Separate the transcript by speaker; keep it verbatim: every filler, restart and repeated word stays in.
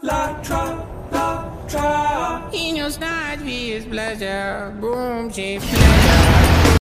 Speaker 1: la, tra, la, tra.
Speaker 2: In your snide, his pleasure, boom, she pleasure.